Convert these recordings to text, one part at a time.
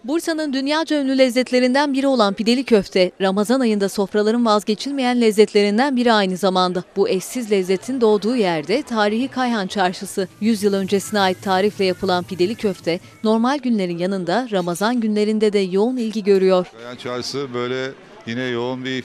Bursa'nın dünyaca ünlü lezzetlerinden biri olan pideli köfte, Ramazan ayında sofraların vazgeçilmeyen lezzetlerinden biri aynı zamanda. Bu eşsiz lezzetin doğduğu yerde tarihi Kayhan Çarşısı. 100 yıl öncesine ait tarifle yapılan pideli köfte, normal günlerin yanında Ramazan günlerinde de yoğun ilgi görüyor. Kayhan Çarşısı böyle yine yoğun bir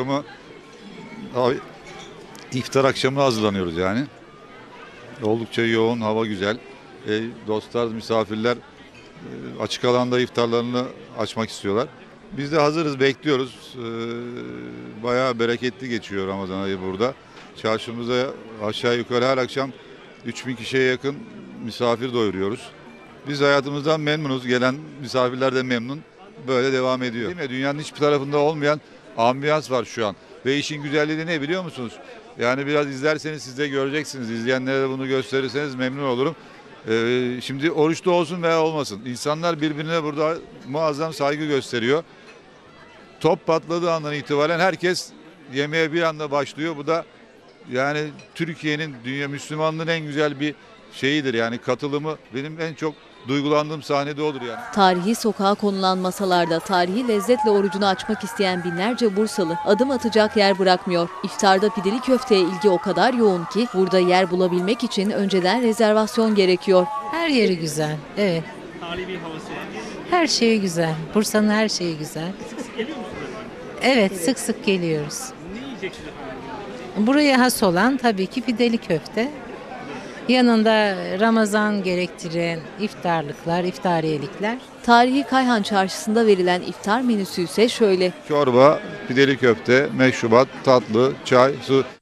iftar akşamı hazırlanıyoruz yani. Oldukça yoğun, hava güzel. Dostlar, misafirler açık alanda iftarlarını açmak istiyorlar. Biz de hazırız, bekliyoruz. Bayağı bereketli geçiyor Ramazan ayı burada. Çarşımıza aşağı yukarı her akşam 3000 kişiye yakın misafir doyuruyoruz. Biz hayatımızdan memnunuz, gelen misafirler de memnun. Böyle devam ediyor. Değil mi? Dünyanın hiçbir tarafında olmayan ambiyans var şu an. Ve işin güzelliği de ne biliyor musunuz? Yani biraz izlerseniz siz de göreceksiniz. İzleyenlere de bunu gösterirseniz memnun olurum. Şimdi oruçlu olsun veya olmasın. İnsanlar birbirine burada muazzam saygı gösteriyor. Top patladığı andan itibaren herkes yemeğe bir anda başlıyor. Bu da yani Türkiye'nin, dünya Müslümanlığın en güzel bir şeyidir. Yani katılımı benim en çok duygulandığım sahnede olur yani. Tarihi sokağa konulan masalarda tarihi lezzetle orucunu açmak isteyen binlerce Bursalı adım atacak yer bırakmıyor. İftarda pideli köfteye ilgi o kadar yoğun ki burada yer bulabilmek için önceden rezervasyon gerekiyor. Her yeri güzel, evet. Tarihi bir havası var. Her şeyi güzel. Bursa'nın her şeyi güzel. Sık sık geliyor musunuz efendim? Evet, sık sık geliyoruz. Ne yiyeceksiniz efendim? Buraya has olan tabii ki pideli köfte. Yanında Ramazan gerektiren iftarlıklar, iftariyelikler. Tarihi Kayhan Çarşısı'nda verilen iftar menüsü ise şöyle. Çorba, pideli köfte, meşrubat, tatlı, çay, su.